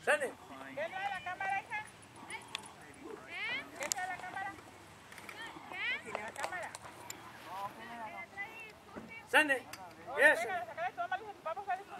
Sandy. ¿Qué trae la cámara, hija? ¿Qué trae la cámara? ¿Qué? ¿Tiene la cámara? Sandy. Yes. Venga, saca esto, vamos a